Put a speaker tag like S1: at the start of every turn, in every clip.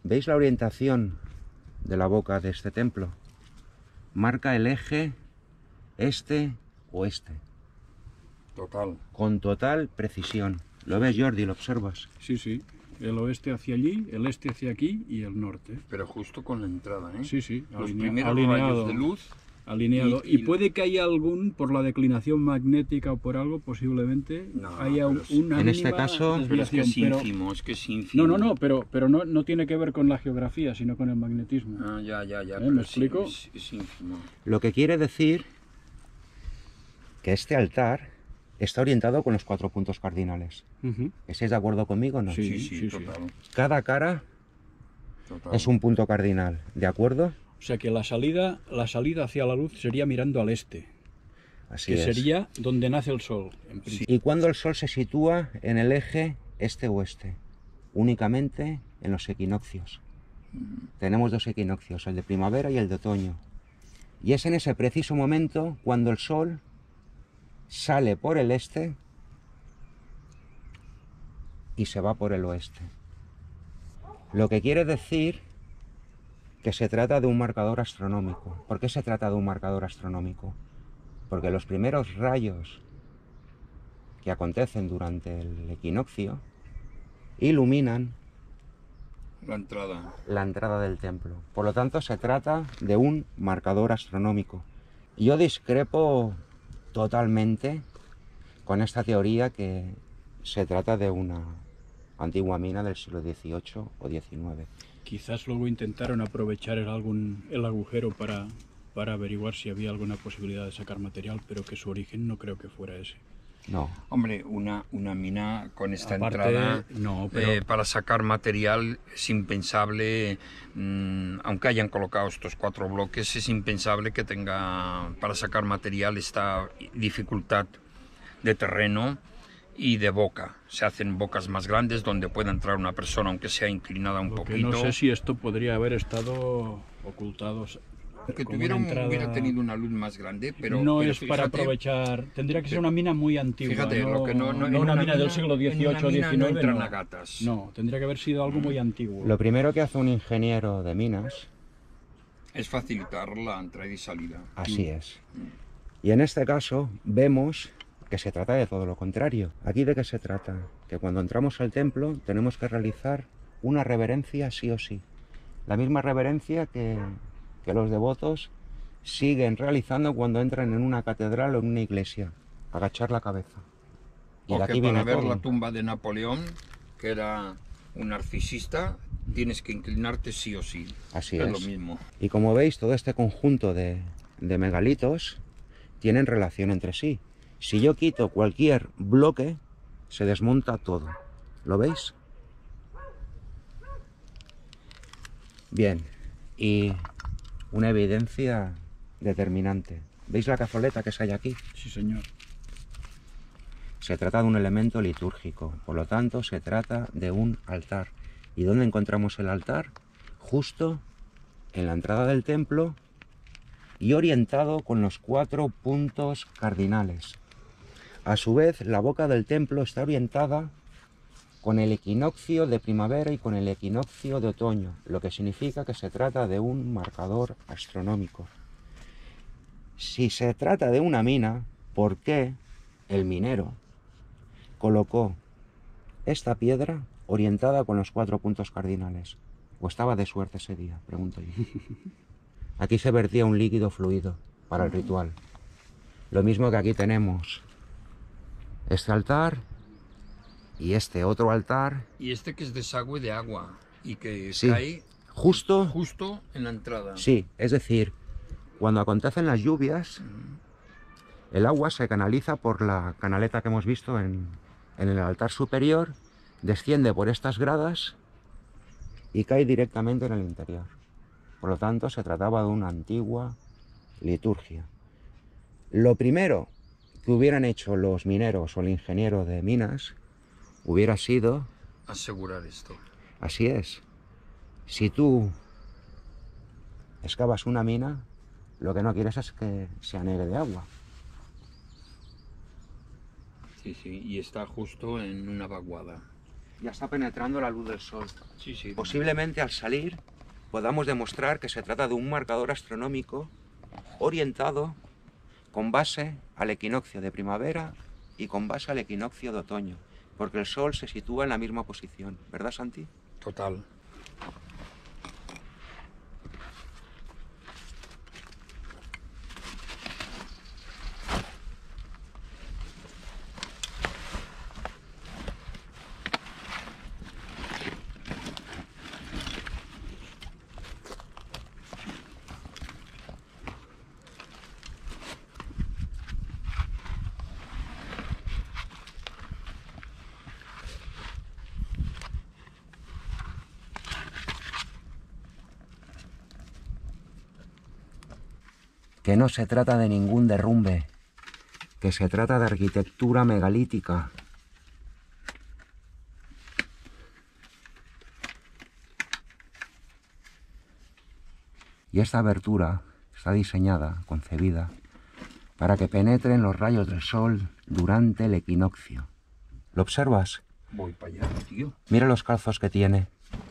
S1: ¿Veis la orientación de la boca de este templo? Marca el eje este-oeste.
S2: Total.
S1: Con total precisión. ¿Lo ves, Jordi? ¿Lo observas?
S3: Sí, sí. El oeste hacia allí, el este hacia aquí y el norte.
S2: Pero justo con la entrada, ¿eh?
S3: Sí, sí.
S2: Los primeros rayos de luz.
S3: Alineado. Y puede que haya algún, por la declinación magnética o por algo, posiblemente haya una
S1: en este caso,
S2: pero es que es ínfimo, es que es ínfimo.
S3: No, pero no tiene que ver con la geografía, sino con el magnetismo.
S2: Ah, ya.
S3: ¿Me explico?
S2: Es ínfimo.
S1: Lo que quiere decir que este altar está orientado con los 4 puntos cardinales. ¿Estáis de acuerdo conmigo o no?
S2: Sí, total.
S1: Cada cara
S2: Total.
S1: es un punto cardinal, ¿de acuerdo?
S3: O sea que la salida hacia la luz sería mirando al este,
S1: Así
S3: que
S1: es.
S3: sería donde nace el sol.
S1: Y cuando el sol se sitúa en el eje este-oeste, únicamente en los equinoccios. Tenemos 2 equinoccios, el de primavera y el de otoño. Y es en ese preciso momento cuando el sol sale por el este y se va por el oeste. Lo que quiere decir que se trata de un marcador astronómico. ¿Por qué se trata de un marcador astronómico? Porque los primeros rayos que acontecen durante el equinoccio iluminan
S2: La entrada.
S1: la entrada del templo. Por lo tanto, se trata de un marcador astronómico. Yo discrepo totalmente con esta teoría que se trata de una antigua mina del siglo XVIII o XIX.
S3: Quizás luego intentaron aprovechar el agujero para averiguar si había alguna posibilidad de sacar material, pero que su origen no creo que fuera ese.
S1: No.
S2: Hombre, una mina con esta
S3: Aparte,
S2: entrada,
S3: no, pero
S2: para sacar material es impensable, aunque hayan colocado estos 4 bloques, es impensable que tenga para sacar material esta dificultad de terreno y de boca. Se hacen bocas más grandes donde pueda entrar una persona, aunque sea inclinada un poquito.
S3: No sé si esto podría haber estado ocultado.
S2: Que
S3: como
S2: hubiera
S3: entrada...
S2: tenido una luz más grande, pero
S3: no
S2: pero
S3: es
S2: fíjate,
S3: para aprovechar. Tendría que ser una mina muy antigua.
S2: Fíjate,
S3: no,
S2: lo que no
S3: una mina del siglo XVIII o XIX.
S2: No entran a gatas.
S3: No, tendría que haber sido algo muy antiguo.
S1: Lo primero que hace un ingeniero de minas
S2: Es facilitar la entrada y salida.
S1: Así es. Y en este caso vemos que se trata de todo lo contrario. ¿Aquí de qué se trata? Que cuando entramos al templo tenemos que realizar una reverencia sí o sí. La misma reverencia que los devotos siguen realizando cuando entran en una catedral o en una iglesia. Agachar la cabeza. Y de
S2: Porque
S1: aquí
S2: para
S1: viene
S2: ver
S1: todo.
S2: la tumba de Napoleón, que era un narcisista, tienes que inclinarte sí o sí.
S1: Así
S2: es
S1: es.
S2: lo mismo.
S1: Y como veis, todo este conjunto de megalitos tienen relación entre sí. Si yo quito cualquier bloque, se desmonta todo. ¿Lo veis? Bien. Y una evidencia determinante. ¿Veis la cazoleta que hay aquí?
S3: Sí, señor.
S1: Se trata de un elemento litúrgico, por lo tanto se trata de un altar. ¿Y dónde encontramos el altar? Justo en la entrada del templo y orientado con los 4 puntos cardinales. A su vez, la boca del templo está orientada con el equinoccio de primavera y con el equinoccio de otoño, lo que significa que se trata de un marcador astronómico. Si se trata de una mina, ¿por qué el minero colocó esta piedra orientada con los 4 puntos cardinales? ¿O estaba de suerte ese día? Pregunto yo. Aquí se vertía un líquido fluido para el ritual. Lo mismo que aquí tenemos este altar y este otro altar.
S2: Y este que es desagüe de agua y que
S1: Sí,
S2: cae
S1: justo
S2: en la entrada.
S1: Sí, es decir, cuando acontecen las lluvias, el agua se canaliza por la canaleta que hemos visto en el altar superior, desciende por estas gradas y cae directamente en el interior. Por lo tanto, se trataba de una antigua liturgia. Lo primero que hubieran hecho los mineros o el ingeniero de minas hubiera sido...
S2: asegurar esto.
S1: Así es. Si tú excavas una mina, lo que no quieres es que se anegue de agua.
S2: Sí, y está justo en una vaguada.
S1: ya está penetrando la luz del sol.
S2: Sí, sí.
S1: Posiblemente al salir podamos demostrar que se trata de un marcador astronómico orientado con base al equinoccio de primavera y con base al equinoccio de otoño, porque el sol se sitúa en la misma posición, ¿verdad, Santi?
S2: Total.
S1: Que no se trata de ningún derrumbe, que se trata de arquitectura megalítica. Y esta abertura está diseñada, concebida, para que penetren los rayos del sol durante el equinoccio. ¿Lo observas?
S2: Voy para allá, tío.
S1: Mira los calzos que tiene.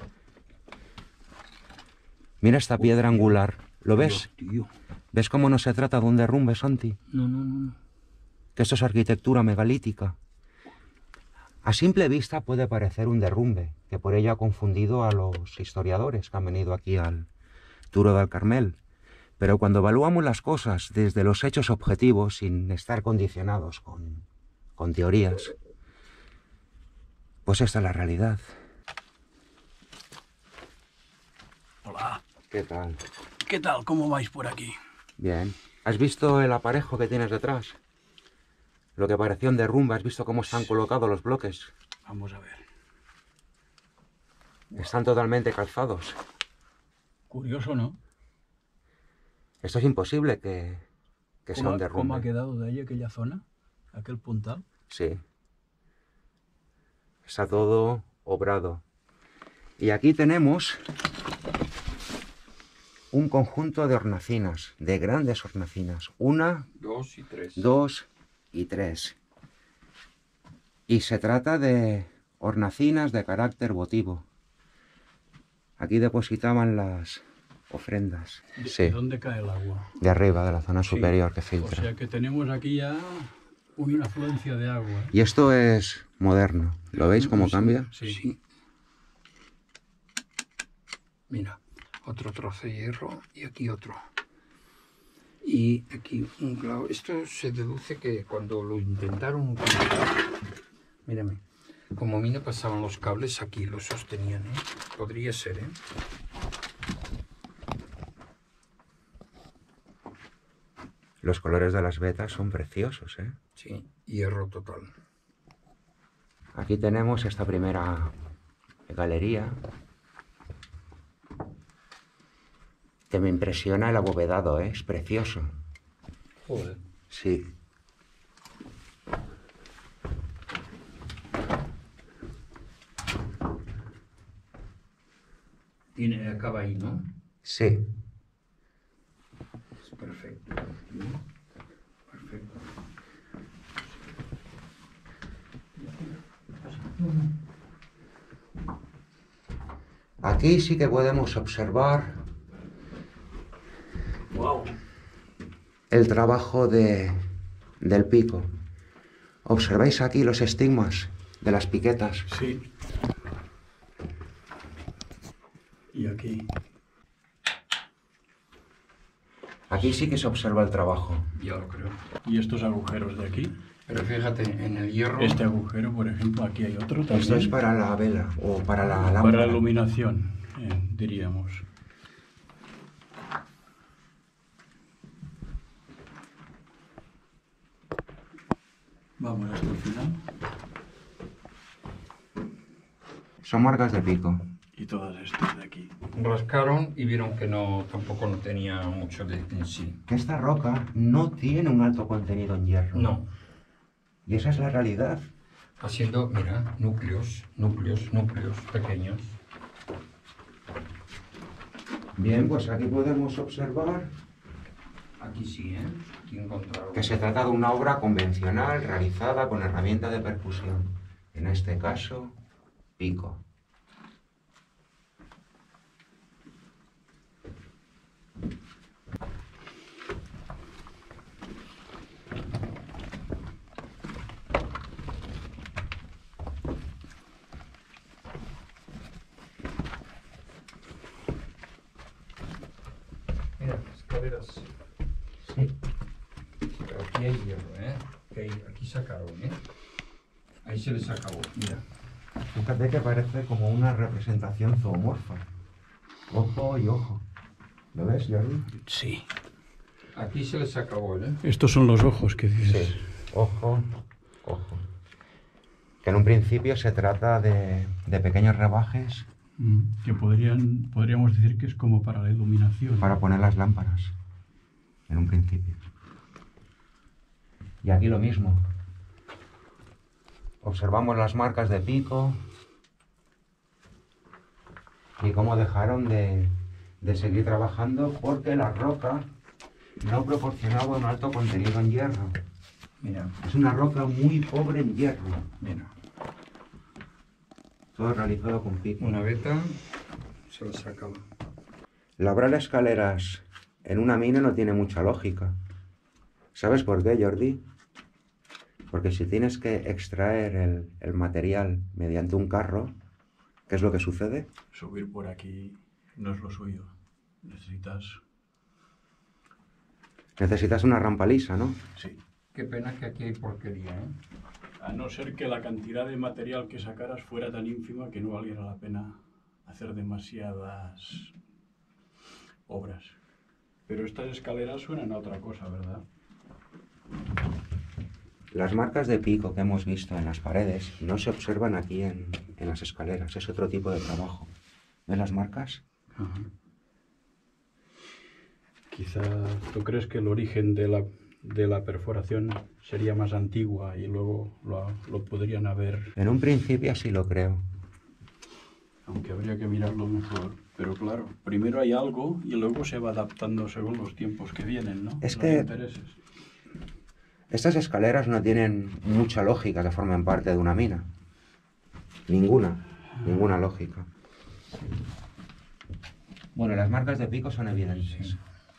S1: Mira esta piedra angular. ¿Lo ves?
S2: Tío.
S1: ¿Ves cómo no se trata de un derrumbe, Santi?
S2: No.
S1: Que esto es arquitectura megalítica. A simple vista puede parecer un derrumbe, que por ello ha confundido a los historiadores que han venido aquí al Turó del Carmel. Pero cuando evaluamos las cosas desde los hechos objetivos, sin estar condicionados con teorías, pues esta es la realidad.
S3: Hola.
S1: ¿Qué tal?
S3: ¿Qué tal? ¿Cómo vais por aquí?
S1: Bien. ¿Has visto el aparejo que tienes detrás? Lo que parecía un derrumbe. ¿Has visto cómo están colocados los bloques?
S3: Vamos a ver.
S1: Están totalmente calzados.
S3: Curioso, ¿no?
S1: Esto es imposible que sea un derrumbe.
S3: ¿Cómo ha quedado de ahí aquella zona? ¿Aquel puntal?
S1: Sí. Está todo obrado. Y aquí tenemos un conjunto de hornacinas, de grandes hornacinas. 1,
S2: 2 y 3.
S1: 2 y 3. Y se trata de hornacinas de carácter votivo. Aquí depositaban las ofrendas.
S3: ¿De dónde cae el agua?
S1: De arriba, de la zona superior que
S3: O
S1: filtra.
S3: sea que tenemos aquí ya una afluencia de agua.
S1: Y esto es moderno. ¿Lo veis cómo cambia?
S3: Sí.
S2: Mira, otro trozo de hierro y aquí otro. Y aquí un clavo. Esto se deduce que cuando lo intentaron utilizar, mírame, como a mí me pasaban los cables aquí, los sostenían, ¿eh? Podría ser, ¿eh?
S1: Los colores de las vetas son preciosos, ¿eh?
S2: Sí, hierro total.
S1: Aquí tenemos esta primera galería, que me impresiona el abovedado, ¿eh? Es precioso.
S2: Joder.
S1: Sí.
S2: Acaba ahí, ¿no?
S1: Sí.
S2: Es perfecto. Perfecto.
S1: Aquí sí que podemos observar el trabajo del pico. ¿Observáis aquí los estigmas de las piquetas?
S3: Sí. Y aquí.
S1: Aquí sí que se observa el trabajo.
S2: Ya lo creo.
S3: ¿Y estos agujeros de aquí?
S2: Pero fíjate, en el hierro...
S3: Este agujero, por ejemplo, aquí hay otro también.
S1: Esto es para la vela o para la lámpara.
S3: Para la iluminación, diríamos. Vamos hasta el final.
S1: Son marcas de pico.
S3: Y todas estas de aquí.
S2: Rascaron y vieron que tampoco no tenía mucho en sí.
S1: Que esta roca no tiene un alto contenido en hierro.
S2: No.
S1: Y esa es la realidad.
S2: Haciendo, mira, núcleos pequeños.
S1: Bien, pues aquí podemos observar
S2: Aquí sí, ¿eh? Aquí encontraron.
S1: que se trata de una obra convencional realizada con herramienta de percusión. En este caso, pico.
S2: Mira, escaleras.
S1: Sí.
S2: Pero aquí hay hierro, ¿eh? Aquí sacaron, ¿eh? Ahí se les acabó, mira.
S1: Fíjate que parece como una representación zoomorfa. Ojo y ojo. ¿Lo ves, Jordi?
S3: Sí.
S2: Aquí se les acabó, ¿eh?
S3: Estos son los ojos que dices.
S1: Sí. Ojo, ojo. Que en un principio se trata de pequeños rebajes
S3: Que podríamos decir que es como para la iluminación.
S1: para poner las lámparas. En un principio. Y aquí lo mismo. Observamos las marcas de pico y cómo dejaron de seguir trabajando porque la roca no proporcionaba un alto contenido en hierro.
S2: Mira,
S1: Es una roca muy pobre en hierro.
S2: mira.
S1: Todo realizado con pico.
S2: Una veta se les acaba.
S1: Labrar escaleras en una mina no tiene mucha lógica. ¿Sabes por qué, Jordi? Porque si tienes que extraer el material mediante un carro, ¿qué es lo que sucede?
S3: Subir por aquí no es lo suyo.
S1: Necesitas una rampa lisa, ¿no?
S3: Sí.
S2: Qué pena que aquí hay porquería, ¿eh?
S3: A no ser que la cantidad de material que sacaras fuera tan ínfima que no valiera la pena hacer demasiadas obras. Pero estas escaleras suenan a otra cosa, ¿verdad?
S1: Las marcas de pico que hemos visto en las paredes no se observan aquí en las escaleras. Es otro tipo de trabajo. ¿Ves las marcas?
S3: Ajá. Quizá tú crees que el origen de la perforación sería más antigua y luego lo podrían haber,
S1: En un principio sí lo creo.
S3: aunque habría que mirarlo mejor. Pero claro, primero hay algo y luego se va adaptando según los tiempos que vienen, ¿no?
S1: Es
S3: Los
S1: que-
S3: intereses.
S1: Estas escaleras no tienen mucha lógica que formen parte de una mina. Ninguna lógica. Bueno, las marcas de pico son evidentes.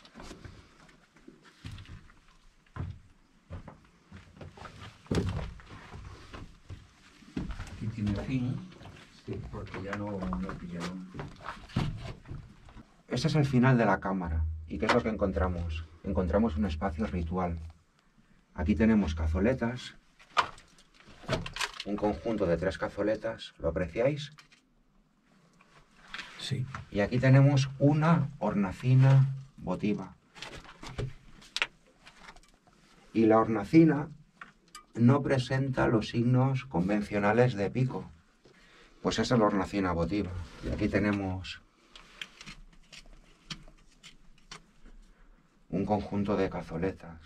S2: Aquí tiene fin, porque ya no pillaron.
S1: Este es el final de la cámara. ¿Y qué es lo que encontramos? Encontramos un espacio ritual. Aquí tenemos cazoletas, un conjunto de 3 cazoletas, ¿lo apreciáis?
S3: Sí.
S1: Y aquí tenemos una hornacina votiva. Y la hornacina no presenta los signos convencionales de pico. Pues esa es la hornacina votiva. Y aquí tenemos un conjunto de cazoletas.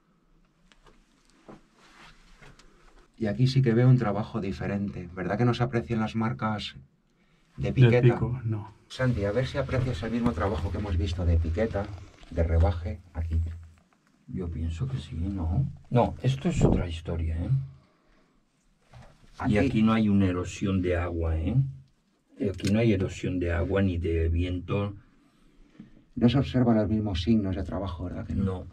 S1: Y aquí sí que veo un trabajo diferente. ¿Verdad que no se aprecian las marcas de piqueta?
S3: De pico, no.
S1: Santi, a ver si aprecias el mismo trabajo que hemos visto de piqueta, de rebaje, aquí.
S2: Yo pienso que sí, ¿no? No, esto es otra historia, ¿eh? Y aquí no hay una erosión de agua, ¿eh? Aquí no hay erosión de agua ni de viento.
S1: No se observan los mismos signos de trabajo, ¿verdad que no?
S2: No.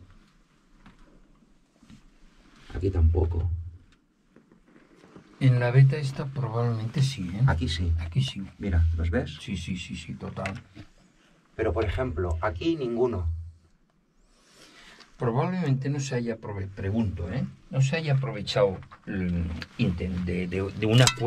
S1: Aquí tampoco.
S2: En la beta esta probablemente sí, ¿eh?
S1: Aquí sí.
S2: Aquí sí.
S1: Mira, ¿los ves?
S2: Sí, total.
S1: Pero, por ejemplo, aquí ninguno.
S2: Probablemente no se haya pregunto, ¿eh? No se haya aprovechado de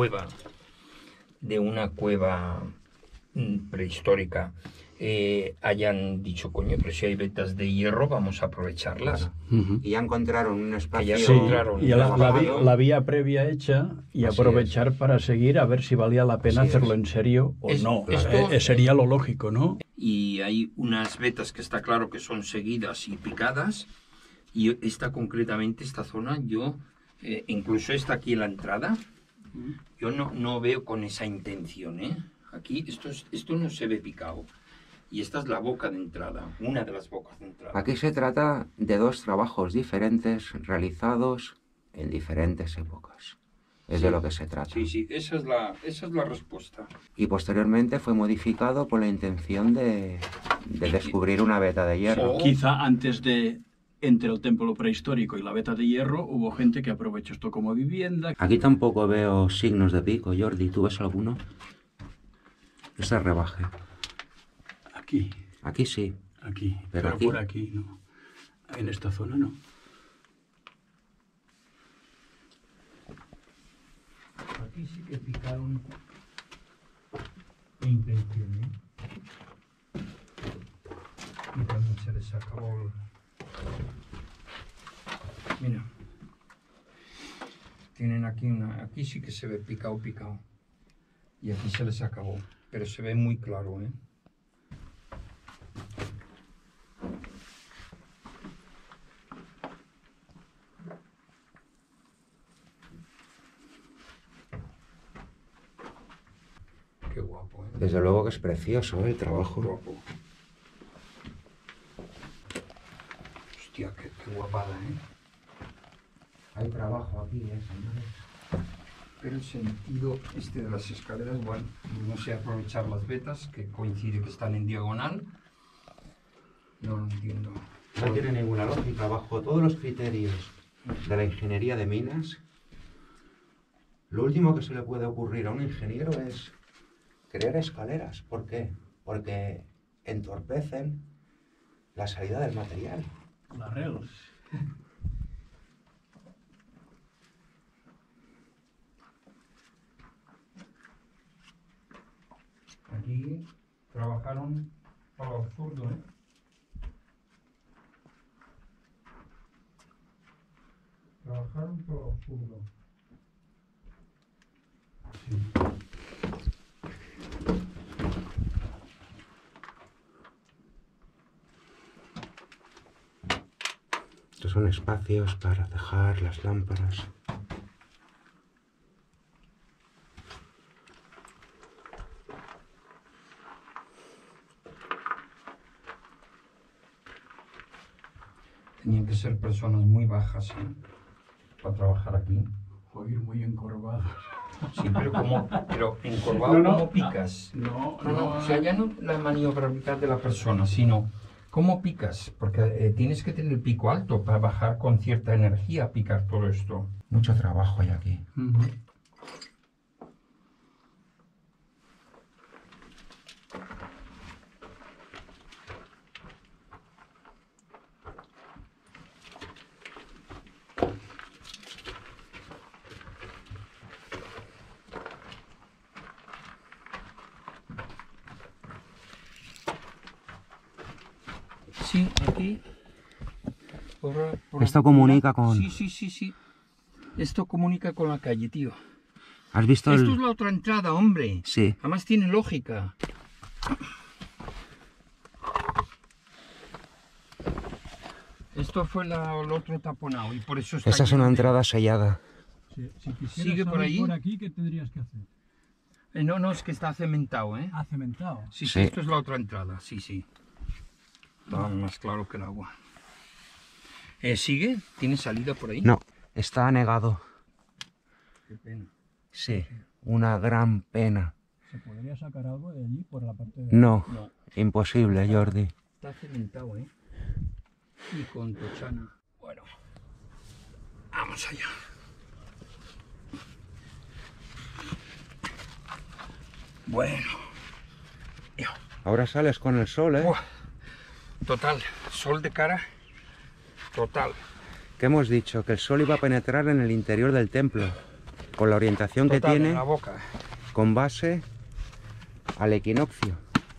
S2: una cueva prehistórica. Hayan dicho, coño, pero si hay vetas de hierro, vamos a aprovecharlas.
S3: Ujú.
S1: Y ya encontraron un espacio.
S2: ya
S3: Sí,
S2: encontraron
S3: y la
S1: trabajado.
S3: vía previa hecha y
S1: Así
S3: aprovechar para seguir a ver si valía la pena
S1: Así
S3: hacerlo
S1: es.
S3: en serio o no.
S2: Esto-
S3: Sería lo lógico, ¿no?
S2: Y hay unas vetas que está claro que son seguidas y picadas. Y esta concretamente, esta zona, yo, incluso esta aquí en la entrada, yo no veo con esa intención, ¿eh? Aquí esto no se ve picado. Y esta es la boca de entrada, una de las bocas de entrada.
S1: Aquí se trata de 2 trabajos diferentes realizados en diferentes épocas. Es
S2: Sí.
S1: de lo que se trata.
S2: Sí, sí, esa es la respuesta.
S1: Y posteriormente fue modificado con la intención de descubrir una veta de hierro.
S2: Oh.
S3: Quizá antes de entre el templo prehistórico y la veta de hierro hubo gente que aprovechó esto como vivienda.
S1: Aquí tampoco veo signos de pico, Jordi. ¿Tú ves alguno? Ese rebaje.
S3: Aquí,
S1: Aquí sí.
S3: aquí,
S1: Pero
S3: pero
S1: aquí.
S3: por aquí no. En esta zona no.
S2: Aquí sí que picaron de intención, ¿eh? Y también se les acabó el... Mira. Tienen aquí una... Aquí sí que se ve picado. Y aquí se les acabó. Pero se ve muy claro, ¿eh? Qué guapo, ¿eh?
S1: Desde luego que es precioso, ¿eh? El trabajo.
S2: Guapo. Hostia, qué guapada, ¿eh?
S1: Hay trabajo aquí, señores.
S2: Pero el sentido este de las escaleras, bueno, no sé aprovechar las vetas, que coincide que están en diagonal. No lo entiendo.
S1: No tiene ninguna lógica. Bajo todos los criterios de la ingeniería de minas, lo último que se le puede ocurrir a un ingeniero es crear escaleras. ¿Por qué? Porque entorpecen la salida del material.
S3: La rails.
S2: Aquí trabajaron a lo absurdo, ¿eh? Trabajaron por lo absurdo.
S1: Estos son espacios para dejar las lámparas.
S2: Tenían que ser personas muy bajas, ¿eh? Para trabajar aquí.
S3: O ir muy encorvados.
S2: Sí, pero encorvado,
S3: No, no.
S2: ¿cómo picas?
S3: No,
S2: No, o sea, ya no la maniobrabilidad de la persona, sino cómo picas, porque tienes que tener el pico alto para bajar con cierta energía a picar todo esto.
S1: Mucho trabajo hay aquí.
S2: Sí, aquí.
S1: Esto comunica con...
S2: Sí. Esto comunica con la calle, tío.
S1: ¿Has visto
S2: Esto es
S1: el...?
S2: la otra entrada, hombre.
S1: Sí.
S2: Además tiene lógica. Esto fue el otro taponado y por eso está
S1: Esa es
S2: lleno
S1: una
S2: de-
S1: entrada sellada.
S3: Si quisieras
S2: Sigue por
S3: salir
S2: ahí.
S3: por aquí, ¿qué tendrías que hacer?
S2: No, es que está cementado, ¿eh?
S3: Ah, cementado.
S2: Sí,
S1: Sí.
S2: esto es la otra entrada, sí. Está más claro que el agua. ¿Sigue? ¿Tiene salida por ahí?
S1: No, está anegado.
S2: Qué pena.
S1: Sí, una gran pena.
S3: ¿Se podría sacar algo de allí por la parte de...
S1: No,
S2: No,
S1: imposible, Jordi.
S2: está cementado, ¿eh? Y con tochana. Bueno, vamos allá. Bueno.
S1: Ahora sales con el sol, ¿eh?
S2: Buah. Total, sol de cara. Total.
S1: ¿Qué hemos dicho? Que el sol iba a penetrar en el interior del templo. Con la orientación que
S2: Total, en
S1: tiene,
S2: la boca.
S1: con base al equinoccio.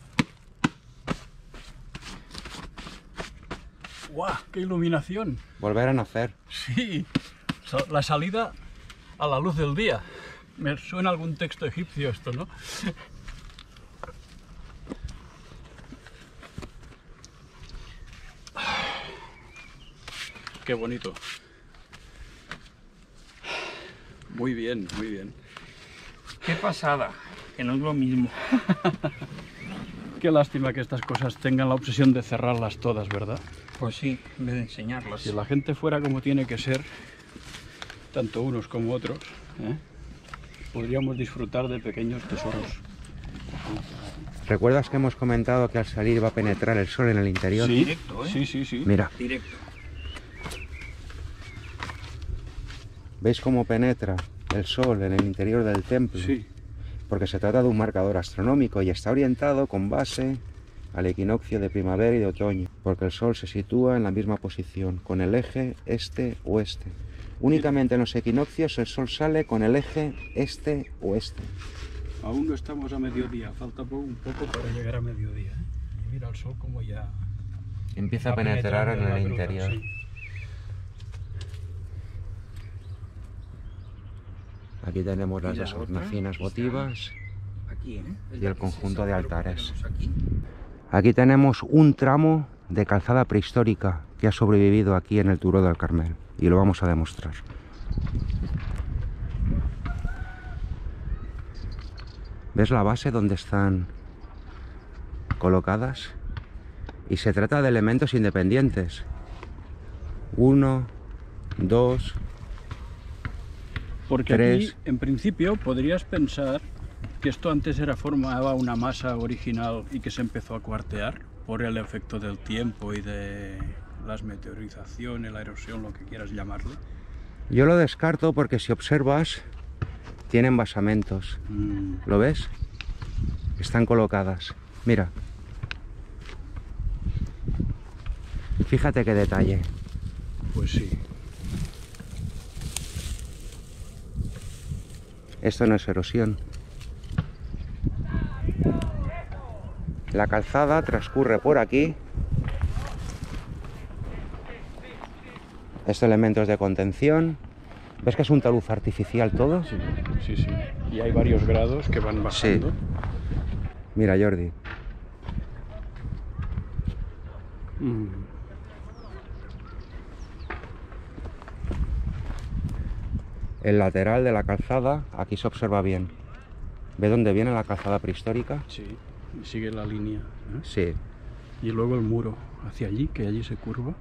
S3: ¡Guau! ¡Qué iluminación!
S1: Volver a nacer.
S3: Sí, la salida a la luz del día. Me suena algún texto egipcio esto, ¿no? Qué bonito. Muy bien, muy bien.
S2: Qué pasada, que no es lo mismo.
S3: Qué lástima que estas cosas tengan la obsesión de cerrarlas todas, ¿verdad?
S2: Pues sí, en vez de enseñarlas.
S3: Si la gente fuera como tiene que ser, tanto unos como otros, ¿eh? podríamos disfrutar de pequeños tesoros.
S1: ¿Recuerdas que hemos comentado que al salir va a penetrar el sol en el interior?
S3: Sí,
S2: Directo, ¿eh?
S3: sí.
S1: Mira,
S2: Directo.
S1: ¿veis cómo penetra el sol en el interior del templo?
S3: Sí.
S1: Porque se trata de un marcador astronómico y está orientado con base al equinoccio de primavera y de otoño, porque el sol se sitúa en la misma posición, con el eje este-oeste. Únicamente en los equinoccios el sol sale con el eje este-oeste.
S3: Aún no estamos a mediodía, falta un poco para llegar a mediodía. Y mira el sol como ya
S1: Empieza a
S3: va
S1: penetrar en
S3: penetrando
S1: el
S3: la gruta,
S1: interior.
S3: sí.
S1: Aquí tenemos las
S2: ¿Y la
S1: dos
S2: otra?
S1: hornacinas votivas
S2: Aquí, ¿eh?
S1: y el conjunto de altares.
S2: Aquí.
S1: Aquí tenemos un tramo de calzada prehistórica que ha sobrevivido aquí en el Turó del Carmel y lo vamos a demostrar. ¿Ves la base donde están colocadas? Y se trata de elementos independientes. 1, 2,
S3: Porque
S1: 3.
S3: aquí, en principio, podrías pensar que esto antes formaba una masa original y que se empezó a cuartear por el efecto del tiempo y de las meteorizaciones, la erosión, lo que quieras llamarle.
S1: Yo lo descarto porque si observas, tienen basamentos. ¿Lo ves? Están colocadas. Mira. Fíjate qué detalle.
S3: Pues sí.
S1: Esto no es erosión. La calzada transcurre por aquí. Estos elementos de contención. ¿Ves que es un talud artificial todo?
S3: Sí. Y hay varios grados que van bajando.
S1: Sí. Mira, Jordi. El lateral de la calzada, aquí se observa bien. ¿Ve dónde viene la calzada prehistórica?
S3: Sí, y sigue la línea, ¿eh?
S1: Sí.
S3: Y luego el muro hacia allí, que allí se curva.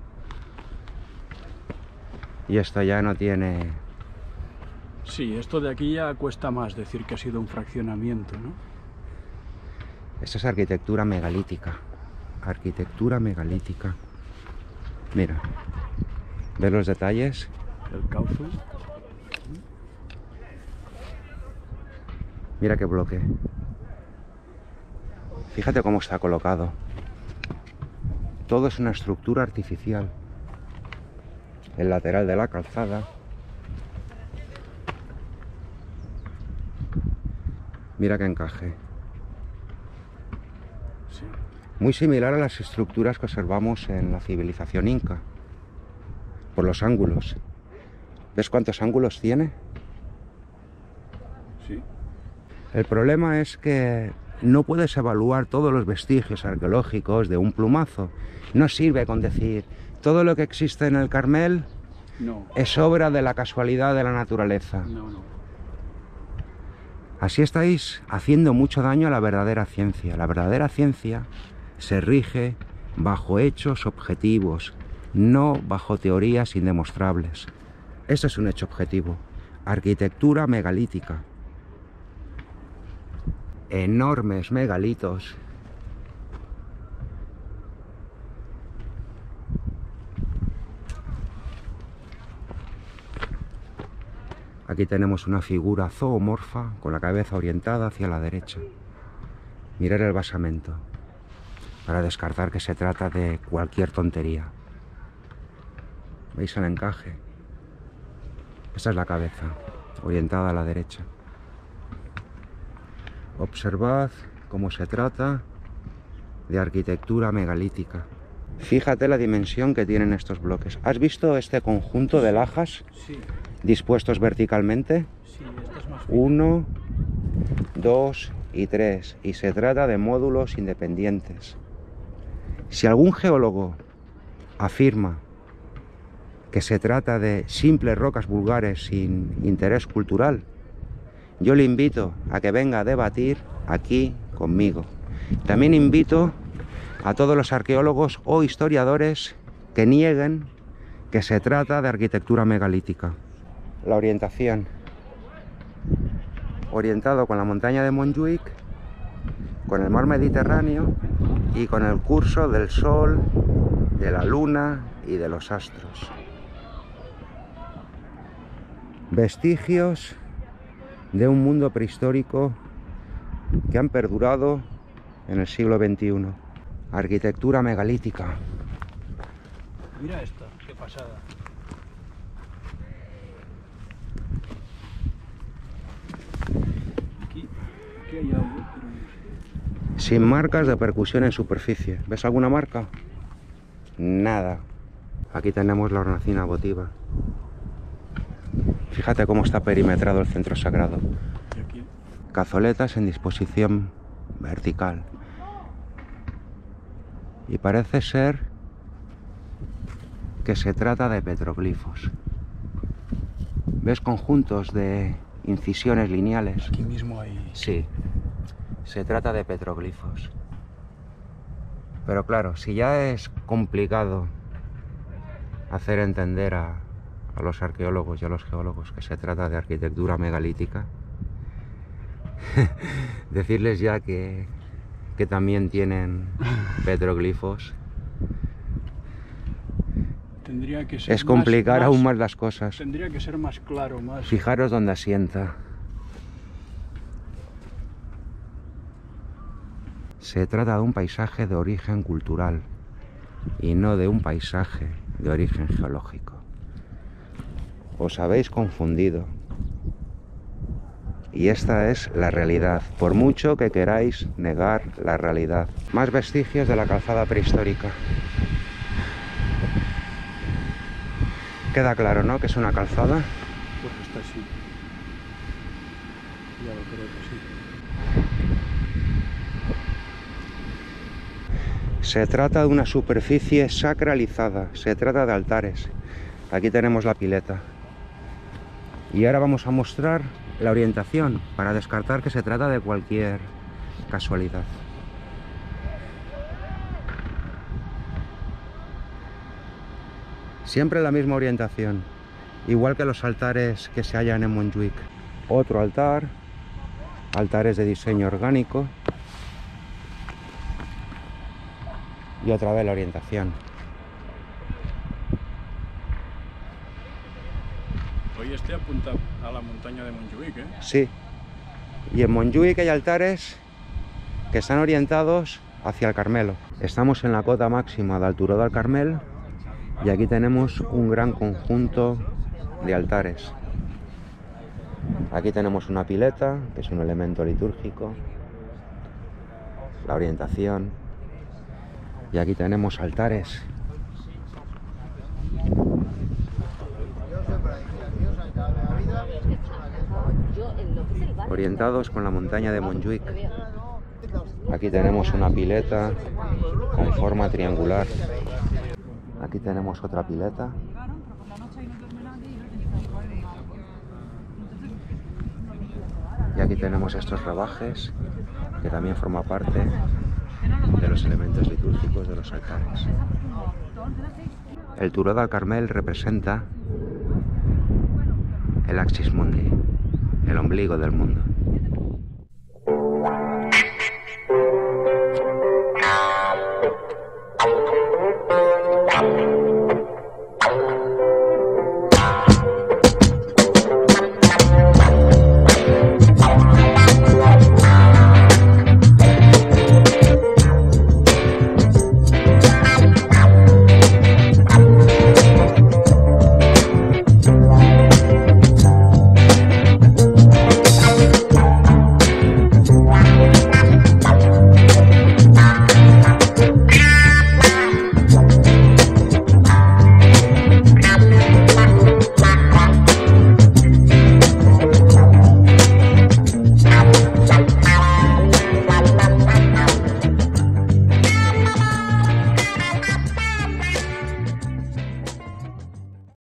S1: Y esto ya no tiene...
S3: Sí, esto de aquí ya cuesta más decir que ha sido un fraccionamiento, ¿no?
S1: Esta es arquitectura megalítica. Arquitectura megalítica. Mira. ¿Ves los detalles?
S3: El cauce.
S1: Mira qué bloque. Fíjate cómo está colocado. Todo es una estructura artificial. El lateral de la calzada. Mira qué encaje.
S3: Sí.
S1: Muy similar a las estructuras que observamos en la civilización inca. Por los ángulos. ¿Ves cuántos ángulos tiene?
S3: Sí.
S1: El problema es que no puedes evaluar todos los vestigios arqueológicos de un plumazo. No sirve con decir, todo lo que existe en el Carmel
S3: No.
S1: es obra de la casualidad de la naturaleza.
S3: No.
S1: Así estáis haciendo mucho daño a la verdadera ciencia. La verdadera ciencia se rige bajo hechos objetivos, no bajo teorías indemostrables. Eso es un hecho objetivo. Arquitectura megalítica. Enormes megalitos. Aquí tenemos una figura zoomorfa con la cabeza orientada hacia la derecha. Mirad el basamento para descartar que se trata de cualquier tontería. ¿Veis el encaje? Esta es la cabeza, orientada a la derecha. Observad cómo se trata de arquitectura megalítica. Fíjate la dimensión que tienen estos bloques. ¿Has visto este conjunto de lajas
S3: Sí.
S1: dispuestos verticalmente?
S3: Sí, esta es más fina.
S1: 1, 2 y 3. Y se trata de módulos independientes. Si algún geólogo afirma que se trata de simples rocas vulgares sin interés cultural, yo le invito a que venga a debatir aquí conmigo. También invito a todos los arqueólogos o historiadores que nieguen que se trata de arquitectura megalítica. La orientación. orientado con la montaña de Montjuïc, con el mar Mediterráneo y con el curso del Sol, de la Luna y de los astros. Vestigios de un mundo prehistórico que han perdurado en el siglo XXI. Arquitectura megalítica.
S3: Mira esta, qué pasada. Aquí hay algo, pero no sé.
S1: Sin marcas de percusión en superficie. ¿Ves alguna marca? Nada. Aquí tenemos la hornacina votiva. Fíjate cómo está perimetrado el centro sagrado.
S3: Y aquí,
S1: Cazoletas en disposición vertical. Y parece ser que se trata de petroglifos. ¿Ves conjuntos de incisiones lineales?
S3: aquí mismo hay...
S1: Sí, se trata de petroglifos. Pero claro, si ya es complicado hacer entender a los arqueólogos y a los geólogos que se trata de arquitectura megalítica, decirles ya que también tienen petroglifos
S3: Tendría que ser
S1: es complicar
S3: más-
S1: aún más las cosas.
S3: Tendría que ser más claro, más...
S1: Fijaros dónde asienta. Se trata de un paisaje de origen cultural y no de un paisaje de origen geológico. Os habéis confundido. Y esta es la realidad, por mucho que queráis negar la realidad. Más vestigios de la calzada prehistórica. Queda claro, ¿no?, que es una calzada.
S3: Porque está así. Ya lo creo que sí.
S1: Se trata de una superficie sacralizada, se trata de altares. Aquí tenemos la pileta. Y ahora vamos a mostrar la orientación para descartar que se trata de cualquier casualidad. Siempre la misma orientación, igual que los altares que se hallan en Montjuïc. Otro altar, altares de diseño orgánico. Y otra vez la orientación.
S3: Hoy este apunta a la montaña de Montjuïc, ¿eh?
S1: Sí. Y en Montjuïc hay altares que están orientados hacia el Carmelo. Estamos en la cota máxima del Turó del Carmel y aquí tenemos un gran conjunto de altares. Aquí tenemos una pileta, que es un elemento litúrgico, la orientación, y aquí tenemos altares. Orientados con la montaña de Montjuïc. Aquí tenemos una pileta con forma triangular. Aquí tenemos otra pileta. Y aquí tenemos estos rebajes, que también forma parte de los elementos litúrgicos de los altares. El Turó del Carmel representa el Axis Mundi, el ombligo del mundo.